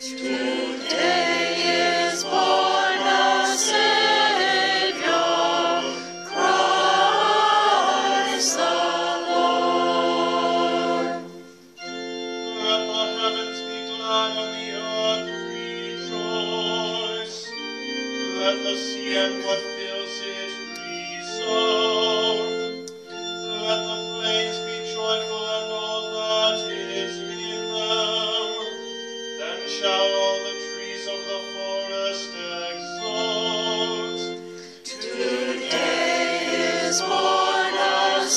Today is born a Savior, Christ the Lord. Let the heavens be glad and the earth rejoice. Let the sea and what fills it resound. Let the plains be joyful and all that is in them. Then shall all the trees of the forest exult. Today is born a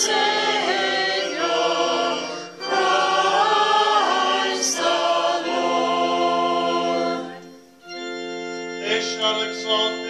Savior, Christ the Lord. They shall exalt